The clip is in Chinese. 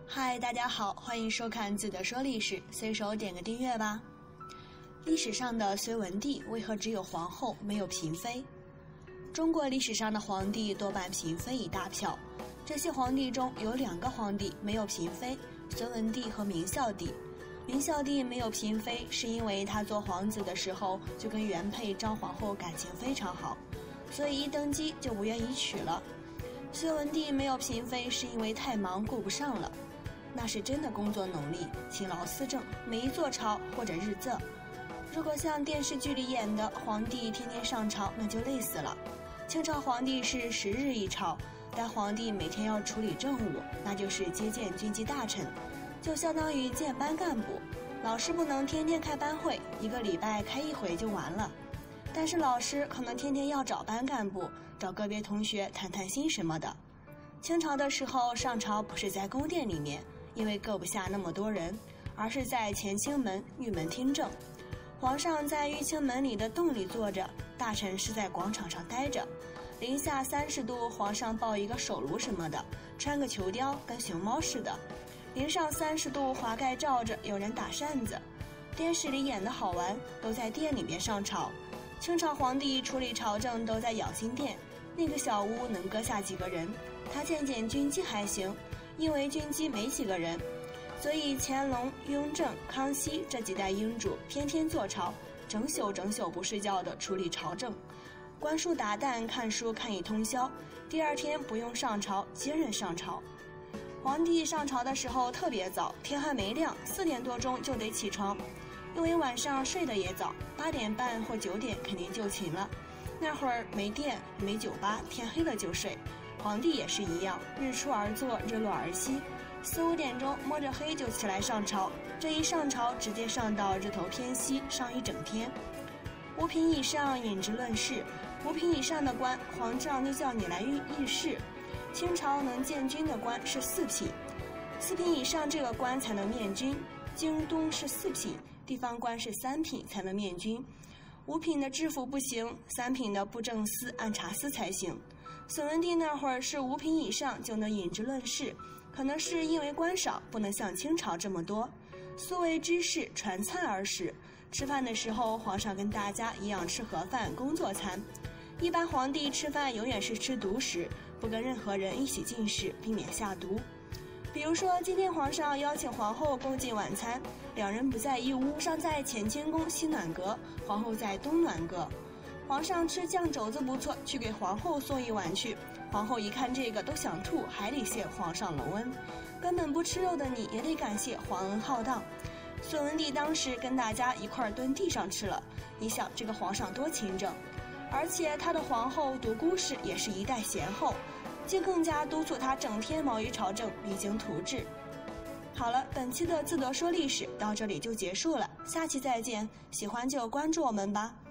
嗨，大家好，欢迎收看自得说历史，随手点个订阅吧。历史上的隋文帝为何只有皇后没有嫔妃？中国历史上的皇帝多半嫔妃一大票，这些皇帝中有2个皇帝没有嫔妃，隋文帝和明孝帝。明孝帝没有嫔妃，是因为他做皇子的时候就跟原配张皇后感情非常好，所以一登基就不愿意娶了。隋文帝没有嫔妃，是因为太忙顾不上了，那是真的工作努力，勤劳思政，每一座朝或者日仄。如果像电视剧里演的皇帝天天上朝，那就累死了。清朝皇帝是10日一朝，但皇帝每天要处理政务，那就是接见军机大臣，就相当于见班干部。老师不能天天开班会，1个礼拜开1回就完了，但是老师可能天天要找班干部，找个别同学谈谈心什么的。清朝的时候上朝不是在宫殿里面，因为搁不下那么多人，而是在乾清门、玉门听政。皇上在玉清门里的洞里坐着，大臣是在广场上待着。零下30度，皇上抱一个手炉什么的，穿个球貂，跟熊猫似的。零上30度，华盖罩着，有人打扇子。电视里演的好玩，都在殿里面上朝。清朝皇帝处理朝政都在养心殿，那个小屋能搁下几个人，他见军机还行，因为军机没几个人，所以乾隆、雍正、康熙这几代英主天天坐朝，整宿不睡觉的处理朝政，观书达旦，看书看一通宵，第2天不用上朝，接人上朝。皇帝上朝的时候特别早，天还没亮，4点多钟就得起床，因为晚上睡得也早，8点半或9点肯定就寝了。那会儿没店没酒吧，天黑了就睡。皇帝也是一样，日出而作，日落而息，4、5点钟摸着黑就起来上朝，这一上朝直接上到日头偏西，上一整天。5品以上引职论事，5品以上的官，皇上就叫你来议事。清朝能见军的官是4品，4品以上这个官才能面军。京东是4品，地方官是3品才能面军。5品的知府不行，3品的布政司、按察司才行。隋文帝那会儿是5品以上就能引职论事，可能是因为官少，不能像清朝这么多。素为知事，传餐而食，吃饭的时候皇上跟大家一样吃盒饭、工作餐。一般皇帝吃饭永远是吃独食，不跟任何人一起进食，避免下毒。比如说今天皇上邀请皇后共进晚餐，2人不在一屋，皇上在乾清宫西暖阁，皇后在东暖阁。皇上吃酱肘子不错，去给皇后送一碗去。皇后一看这个都想吐，还得谢皇上隆恩。根本不吃肉的你也得感谢皇恩浩荡。隋文帝当时跟大家一块蹲地上吃了，你想这个皇上多勤政。而且他的皇后独孤氏也是一代贤后，竟更加督促他整天忙于朝政，励精图治。好了，本期的自得说历史到这里就结束了，下期再见，喜欢就关注我们吧。